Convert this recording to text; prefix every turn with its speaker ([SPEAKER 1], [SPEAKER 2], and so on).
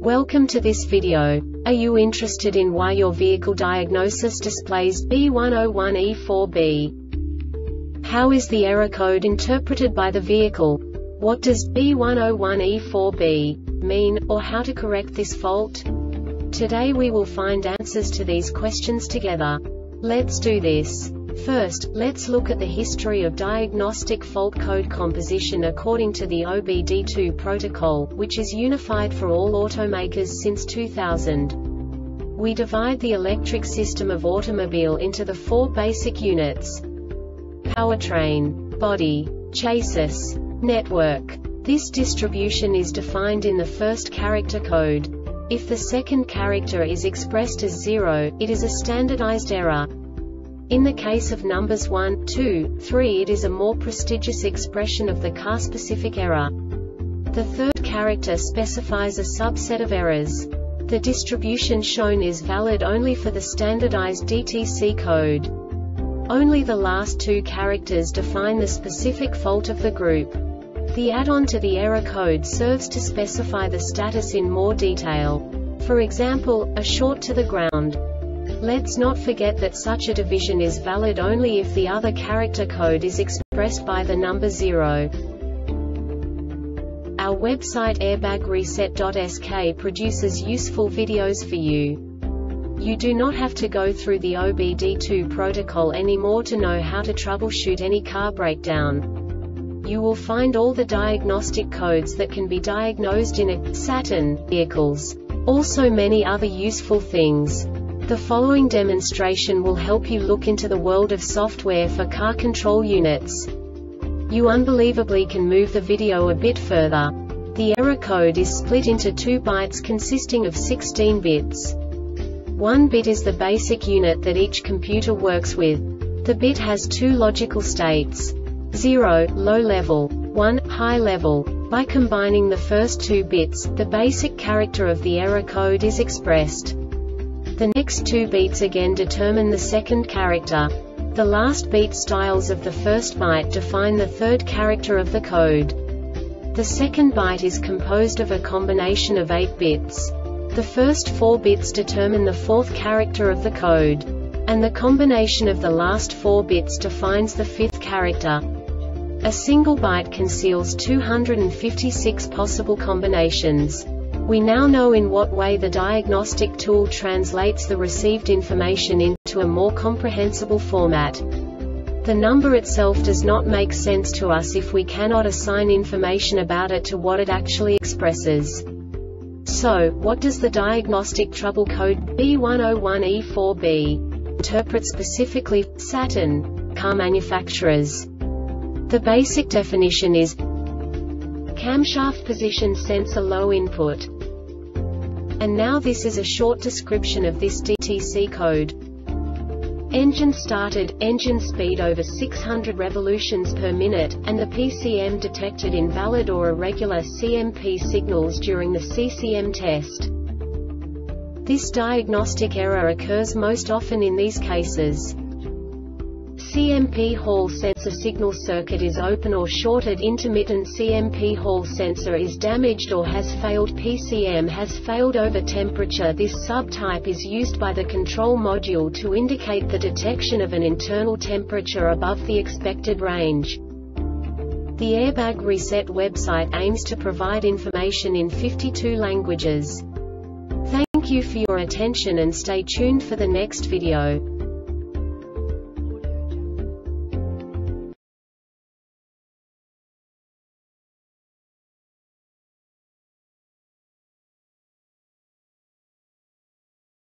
[SPEAKER 1] Welcome to this video. Are you interested in why your vehicle diagnosis displays B101E4B? How is the error code interpreted by the vehicle? What does B101E4B mean, or how to correct this fault? Today we will find answers to these questions together. Let's do this. First, let's look at the history of diagnostic fault code composition according to the OBD2 protocol, which is unified for all automakers since 2000. We divide the electric system of automobile into the four basic units: powertrain, body, chassis, network. This distribution is defined in the first character code. If the second character is expressed as 0, it is a standardized error. In the case of numbers 1, 2, 3, it is a more prestigious expression of the car-specific error. The third character specifies a subset of errors. The distribution shown is valid only for the standardized DTC code. Only the last two characters define the specific fault of the group. The add-on to the error code serves to specify the status in more detail. For example, a short to the ground. Let's not forget that such a division is valid only if the other character code is expressed by the number 0. Our website airbagreset.sk produces useful videos for you. You do not have to go through the OBD2 protocol anymore to know how to troubleshoot any car breakdown. You will find all the diagnostic codes that can be diagnosed in a Saturn vehicles. Also many other useful things. The following demonstration will help you look into the world of software for car control units. You unbelievably can move the video a bit further. The error code is split into 2 bytes consisting of 16 bits. 1 bit is the basic unit that each computer works with. The bit has 2 logical states: 0, low level, 1, high level. By combining the first 2 bits, the basic character of the error code is expressed. The next 2 beats again determine the second character. The last beat styles of the first byte define the third character of the code. The second byte is composed of a combination of 8 bits. The first 4 bits determine the fourth character of the code. And the combination of the last 4 bits defines the fifth character. A single byte conceals 256 possible combinations. We now know in what way the diagnostic tool translates the received information into a more comprehensible format. The number itself does not make sense to us if we cannot assign information about it to what it actually expresses. So, what does the diagnostic trouble code B101E4B interpret specifically for Saturn car manufacturers? The basic definition is camshaft position sensor low input. And now this is a short description of this DTC code. Engine started, engine speed over 600 revolutions per minute, and the PCM detected invalid or irregular CMP signals during the CCM test. This diagnostic error occurs most often in these cases: CMP Hall sensor signal circuit is open or shorted, intermittent CMP Hall sensor is damaged or has failed, PCM has failed over temperature. This subtype is used by the control module to indicate the detection of an internal temperature above the expected range. The Airbag Reset website aims to provide information in 52 languages. Thank you for your attention and stay tuned for the next video.